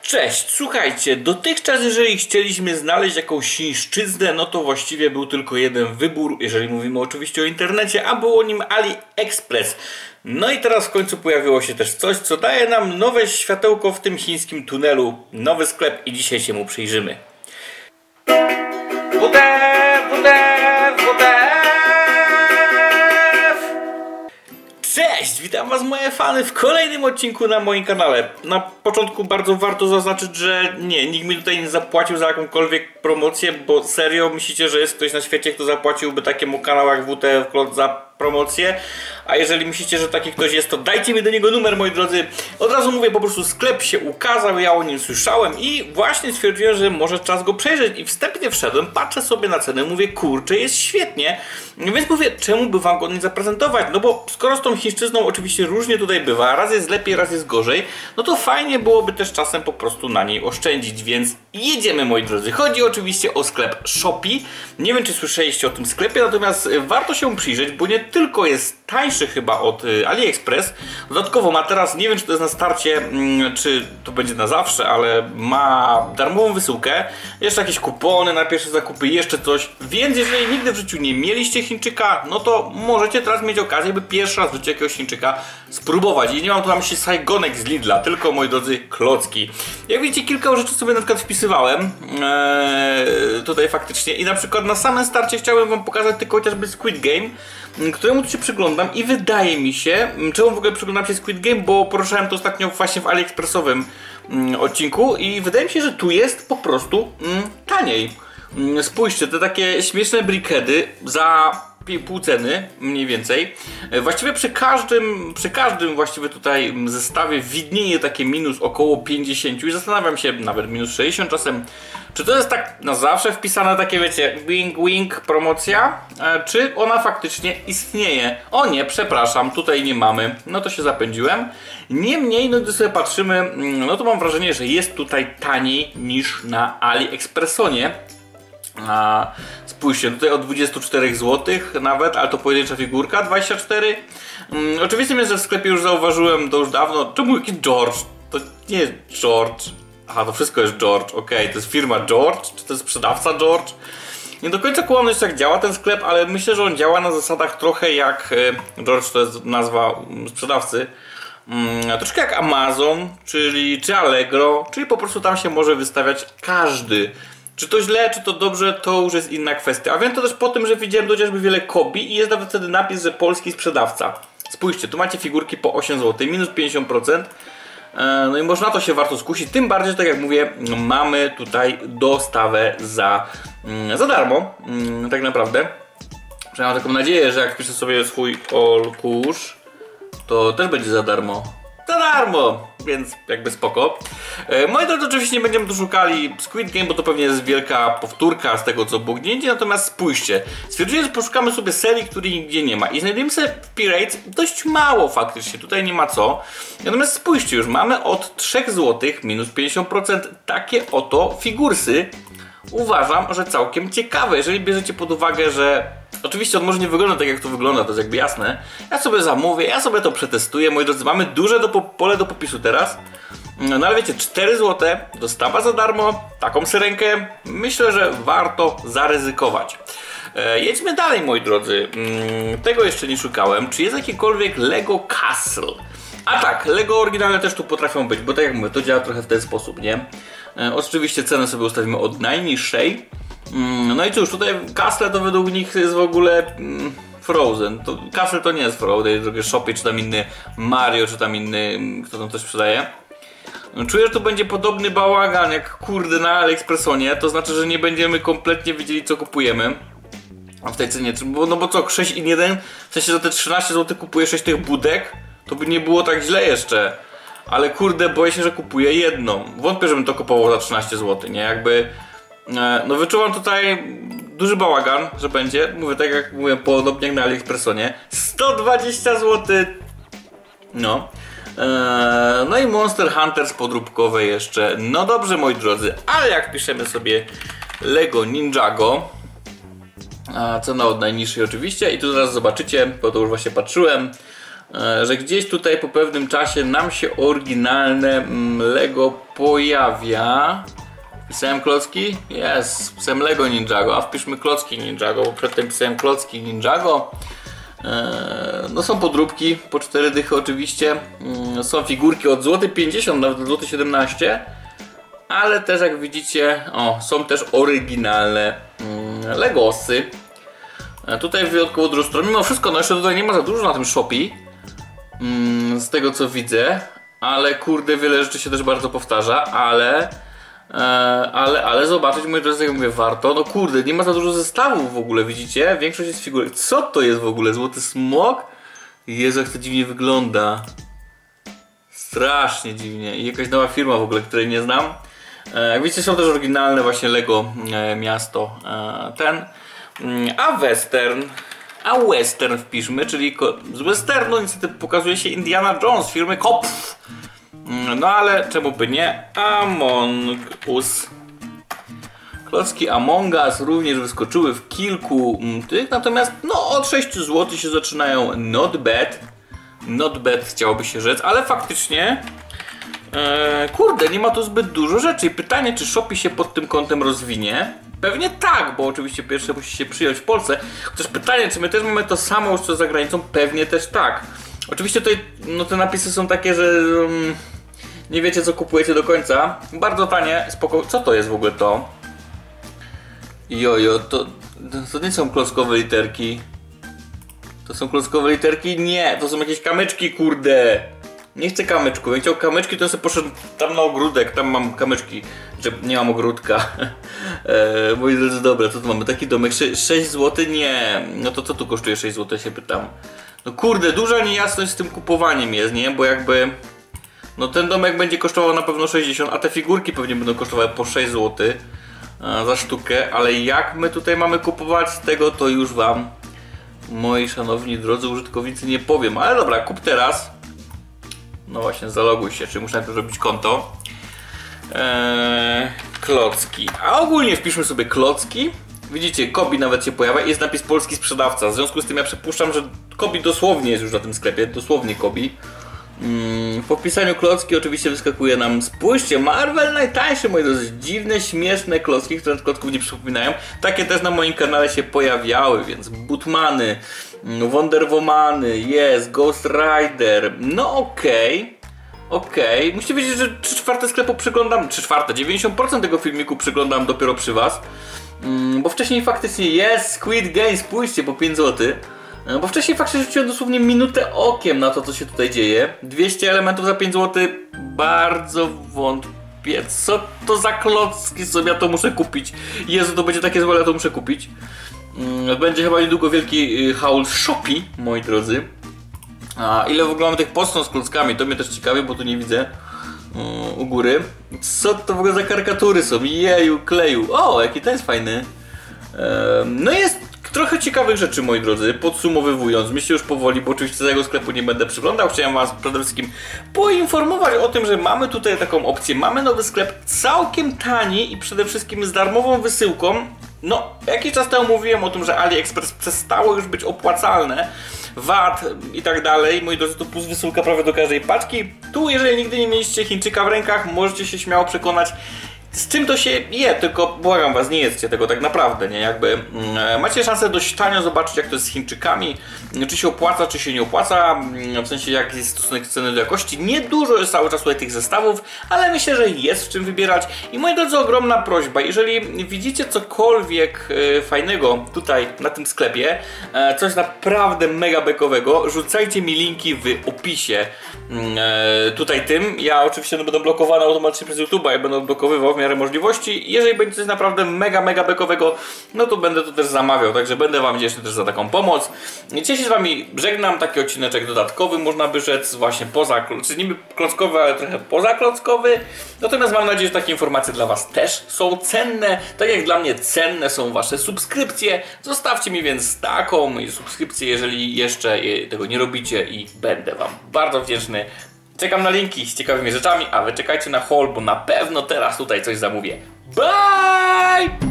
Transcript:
Cześć, słuchajcie, dotychczas jeżeli chcieliśmy znaleźć jakąś chińszczyznę, no to właściwie był tylko jeden wybór, jeżeli mówimy oczywiście o internecie, a było nim AliExpress. No i teraz w końcu pojawiło się też coś, co daje nam nowe światełko w tym chińskim tunelu, nowy sklep i dzisiaj się mu przyjrzymy. Cześć, witam was moje fany w kolejnym odcinku na moim kanale. Na początku bardzo warto zaznaczyć, że nikt mi tutaj nie zapłacił za jakąkolwiek promocję, bo serio myślicie, że jest ktoś na świecie, kto zapłaciłby takiemu kanału jak WTF za promocję? A jeżeli myślicie, że taki ktoś jest, to dajcie mi do niego numer, moi drodzy. Od razu mówię, po prostu sklep się ukazał, ja o nim słyszałem i właśnie stwierdziłem, że może czas go przejrzeć i wstępnie wszedłem, patrzę sobie na cenę, mówię, kurczę, jest świetnie, więc mówię, czemu by wam go nie zaprezentować? No bo skoro z tą chińszczyzną oczywiście różnie tutaj bywa, raz jest lepiej, raz jest gorzej, no to fajnie byłoby też czasem po prostu na niej oszczędzić, więc jedziemy, moi drodzy. Chodzi oczywiście o sklep Shopee. Nie wiem, czy słyszeliście o tym sklepie, natomiast warto się przyjrzeć, bo nie tylko jest tańszy chyba od AliExpress, dodatkowo ma teraz, nie wiem, czy to jest na starcie, czy to będzie na zawsze, ale ma darmową wysyłkę, jeszcze jakieś kupony na pierwsze zakupy, jeszcze coś, więc jeżeli nigdy w życiu nie mieliście Chińczyka, no to możecie teraz mieć okazję, by pierwszy raz w życiu jakiegoś Chińczyka spróbować. I nie mam tu na myśli Saigonek z Lidla, tylko, moi drodzy, klocki. Jak widzicie, kilka rzeczy sobie na przykład wpisywałem tutaj faktycznie i na przykład na samym starcie chciałem wam pokazać tylko chociażby Squid Game, któremu tu się przyglądam i wydaje mi się, czemu w ogóle przyglądam się Squid Game, bo poruszałem to ostatnio właśnie w AliExpressowym odcinku i wydaje mi się, że tu jest po prostu taniej. Spójrzcie, te takie śmieszne brikety za pół ceny mniej więcej. Właściwie przy każdym właściwie tutaj zestawie widnieje takie minus około 50 i zastanawiam się, nawet minus 60 czasem, czy to jest tak na zawsze wpisane takie, wiecie, wink wink promocja, czy ona faktycznie istnieje. O nie, przepraszam, tutaj nie mamy, no to się zapędziłem. Niemniej, no gdy sobie patrzymy, no to mam wrażenie, że jest tutaj taniej niż na AliExpressonie. Spójrzcie, tutaj od 24 zł nawet, ale to pojedyncza figurka, 24. Oczywiście mnie, że w sklepie już zauważyłem to już dawno. Czemu jaki George? To nie jest George. Aha, to wszystko jest George, okej, to jest firma George, czy to jest sprzedawca George? Nie do końca kumam jeszcze jak działa ten sklep, ale myślę, że on działa na zasadach trochę jak George, to jest nazwa sprzedawcy. Troszkę jak Amazon, czy Allegro, czyli po prostu tam się może wystawiać każdy. Czy to źle, czy to dobrze, to już jest inna kwestia. A wiem to też po tym, że widziałem chociażby wiele kopii i jest nawet wtedy napis, że polski sprzedawca. Spójrzcie, tu macie figurki po 8 zł, minus 50%. No i można to się warto skusić, tym bardziej, że tak jak mówię, mamy tutaj dostawę za darmo, tak naprawdę. Przynajmniej mam taką nadzieję, że jak piszę sobie swój olkusz, to też będzie za darmo. Za darmo, więc jakby spoko. Moi drodzy, oczywiście nie będziemy tu szukali Squid Game, bo to pewnie jest wielka powtórka z tego, co było gdzieindziej, natomiast spójrzcie, stwierdziłem, że poszukamy sobie serii, której nigdzie nie ma i znajdujemy sobie w Pirates dość mało faktycznie, tutaj nie ma co. Natomiast spójrzcie, już mamy od 3 zł minus 50% takie oto figursy. Uważam, że całkiem ciekawe, jeżeli bierzecie pod uwagę, że oczywiście on może nie wygląda tak, jak to wygląda, to jest jakby jasne. Ja sobie zamówię, ja sobie to przetestuję, moi drodzy, mamy duże pole do popisu teraz. No ale wiecie, 4 zł, dostawa za darmo, taką syrenkę, myślę, że warto zaryzykować. Jedźmy dalej, moi drodzy. Tego jeszcze nie szukałem. Czy jest jakiekolwiek Lego Castle? A tak, Lego oryginalne też tu potrafią być, bo tak jak mówię, to działa trochę w ten sposób, nie? Oczywiście cenę sobie ustawimy od najniższej. No i cóż, tutaj Castle to według nich jest w ogóle Frozen. Castle to nie jest Frozen, drugie Shopee, czy tam inny Mario, czy tam inny, kto tam coś sprzedaje. Czuję, że to będzie podobny bałagan jak kurde na AliExpressonie, to znaczy, że nie będziemy kompletnie wiedzieli, co kupujemy. A w tej cenie, no bo co, 6 in 1, w sensie za te 13 zł kupuję 6 tych budek, to by nie było tak źle jeszcze. Ale kurde, boję się, że kupuję jedną. Wątpię, żebym to kupował za 13 zł, nie? Jakby, no wyczuwam tutaj duży bałagan, że będzie. Mówię tak jak mówię, podobnie jak na AliExpressonie. 120 zł. No. No i Monster Hunters podróbkowe jeszcze. No dobrze, moi drodzy, ale jak piszemy sobie Lego Ninjago, cena od najniższej oczywiście i tu zaraz zobaczycie, bo to już właśnie patrzyłem. że gdzieś tutaj po pewnym czasie nam się oryginalne Lego pojawia. Pisałem klocki? Jest, pisałem Lego Ninjago, a wpiszmy klocki Ninjago, bo przedtem pisałem klocki Ninjago. No są podróbki, po 4 dychy oczywiście. Są figurki od złoty 50 nawet do złoty 17. Ale też jak widzicie, są też oryginalne Legosy. Tutaj wyjątkowo dużo stron. Mimo wszystko, no jeszcze tutaj nie ma za dużo na tym Shopee. Z tego co widzę. Ale kurde, wiele rzeczy się też bardzo powtarza. Ale zobaczyć, moi drodzy, jak mówię, warto. No kurde, nie ma za dużo zestawów w ogóle, widzicie? Większość jest figurek. Co to jest w ogóle? Złoty smok? Jezu, jak to dziwnie wygląda. Strasznie dziwnie. I jakaś nowa firma w ogóle, której nie znam. Jak widzicie, są też oryginalne właśnie Lego miasto a western wpiszmy, czyli z westernu niestety pokazuje się Indiana Jones firmy Kopf. No ale czemu by nie? Among Us. Klocki Among Us również wyskoczyły w kilku tych, natomiast no od 6 zł się zaczynają. Not bad chciałoby się rzec, ale faktycznie kurde, nie ma tu zbyt dużo rzeczy i pytanie, czy Shopee się pod tym kątem rozwinie? Pewnie tak, bo oczywiście pierwsze musi się przyjąć w Polsce. Chociaż pytanie, czy my też mamy to samo już co za granicą? Pewnie też tak. Oczywiście tutaj no, te napisy są takie, że nie wiecie co kupujecie do końca. Bardzo tanie, spoko. Co to jest w ogóle to? Jojo, to nie są klockowe literki. To są klockowe literki? Nie, to są jakieś kamyczki, kurde. Nie chcę kamyczków, jak chciał kamyczki, to sobie poszedł tam na ogródek, tam mam kamyczki, że nie mam ogródka. Moi drodzy, dobra, co tu mamy? Taki domek, 6 zł? Nie, no to co tu kosztuje 6 zł, się pytam. No kurde, duża niejasność z tym kupowaniem jest, nie? Bo jakby, no ten domek będzie kosztował na pewno 60, a te figurki pewnie będą kosztowały po 6 zł za sztukę, ale jak my tutaj mamy kupować tego, to już wam, moi szanowni drodzy użytkownicy, nie powiem, ale dobra, kup teraz. No właśnie, zaloguj się, czy muszę najpierw robić konto. Klocki. A ogólnie wpiszmy sobie klocki. Widzicie, Kobi nawet się pojawia i jest napis polski sprzedawca. W związku z tym ja przypuszczam, że Kobi dosłownie jest już na tym sklepie. Dosłownie Kobi. Po wpisaniu klocki oczywiście wyskakuje nam, spójrzcie, Marvel najtańszy, moi drodzy, dziwne, śmieszne klocki, które klocków nie przypominają. Takie też na moim kanale się pojawiały, więc Batmany, Wonder Womany, jest, Ghost Rider, no okej. Musicie wiedzieć, że 3/4 sklepu przyglądam, 90% tego filmiku przyglądam dopiero przy was. Bo wcześniej faktycznie jest Squid Game, spójrzcie, po 5 zł. Bo wcześniej faktycznie rzuciłem dosłownie minutę okiem na to, co się tutaj dzieje. 200 elementów za 5 zł, bardzo wątpię. Co to za klocki sobie, ja to muszę kupić. Jezu, to będzie takie złe, ja to muszę kupić. Będzie chyba niedługo wielki haul w Shopee, moi drodzy. A ile w ogóle mamy tych postron z klockami, to mnie też ciekawi, bo tu nie widzę u góry. Co to w ogóle za karykatury są? Jeju, kleju. O, jaki ten jest fajny. No jest trochę ciekawych rzeczy, moi drodzy, podsumowując, myślę już powoli, bo oczywiście tego sklepu nie będę przyglądał. Chciałem was przede wszystkim poinformować o tym, że mamy tutaj taką opcję. Mamy nowy sklep całkiem tani i przede wszystkim z darmową wysyłką. No, jakiś czas temu mówiłem o tym, że AliExpress przestało już być opłacalne. VAT i tak dalej. Moi drodzy, to plus wysyłka prawie do każdej paczki. Tu, jeżeli nigdy nie mieliście Chińczyka w rękach, możecie się śmiało przekonać, z czym to się je, tylko błagam was, nie jedzcie tego tak naprawdę, nie? Jakby macie szansę dość tanio zobaczyć, jak to jest z Chińczykami, czy się opłaca, czy się nie opłaca, w sensie jaki jest stosunek ceny do jakości. Niedużo jest cały czas tutaj tych zestawów, ale myślę, że jest w czym wybierać. I moi drodzy, ogromna prośba, jeżeli widzicie cokolwiek fajnego tutaj na tym sklepie, coś naprawdę mega bekowego, rzucajcie mi linki w opisie tutaj tym. Ja oczywiście będę blokowany automatycznie przez YouTube'a, ja będę odblokowywał w miarę możliwości. Jeżeli będzie coś naprawdę mega bekowego, no to będę to też zamawiał, także będę wam wdzięczny też za taką pomoc. Dzisiaj się z wami żegnam, taki odcineczek dodatkowy, można by rzec, właśnie poza, czy niby klockowy, ale trochę pozaklockowy. Natomiast mam nadzieję, że takie informacje dla was też są cenne, tak jak dla mnie cenne są wasze subskrypcje. Zostawcie mi więc taką subskrypcję, jeżeli jeszcze tego nie robicie, i będę wam bardzo wdzięczny. Czekam na linki z ciekawymi rzeczami, a wy czekajcie na haul, bo na pewno teraz tutaj coś zamówię. Bye!